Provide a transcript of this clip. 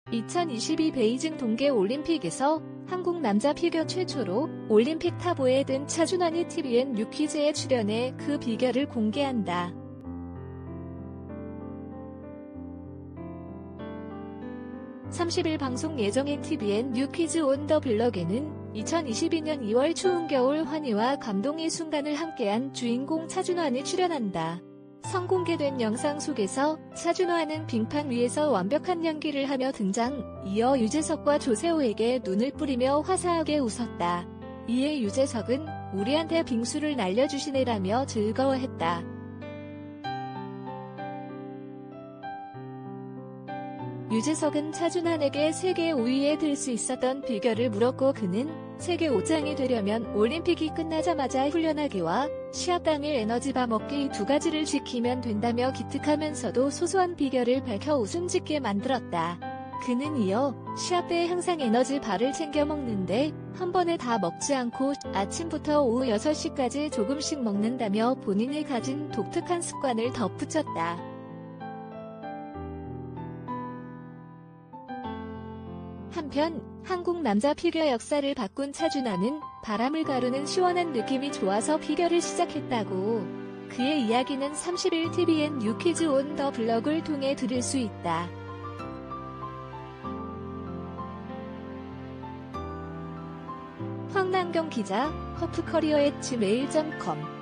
2022 베이징 동계올림픽에서 한국 남자 피겨 최초로 올림픽 탑5에 든 차준환이 TVN 뉴퀴즈에 출연해 그 비결을 공개한다. (30일) 방송 예정인 TVN 뉴퀴즈 온 더 블럭에는 2022년 2월 추운 겨울 환희와 감동의 순간을 함께한 주인공 차준환이 출연한다. 선공개된 영상 속에서 차준환은 빙판 위에서 완벽한 연기를 하며 등장, 이어 유재석과 조세호에게 눈을 뿌리며 화사하게 웃었다. 이에 유재석은 "우리한테 빙수를 날려주시네라며 즐거워했다. 유재석은 차준환에게 세계 5위에 들 수 있었던 비결을 물었고 그는 세계 5장이 되려면 올림픽이 끝나자마자 훈련하기와 시합 당일 에너지바 먹기 이 두 가지를 지키면 된다며 기특하면서도 소소한 비결을 밝혀 웃음 짓게 만들었다. 그는 이어 시합 때 항상 에너지바를 챙겨 먹는데 한 번에 다 먹지 않고 아침부터 오후 6시까지 조금씩 먹는다며 본인이 가진 독특한 습관을 덧붙였다. 한편 한국 남자 피겨 역사를 바꾼 차준환은 바람을 가르는 시원한 느낌이 좋아서 피겨를 시작했다고. 그의 이야기는 30일 TVN 뉴퀴즈 온 더 블럭을 통해 들을 수 있다. 황남경 기자, 허프커리어@gmail.com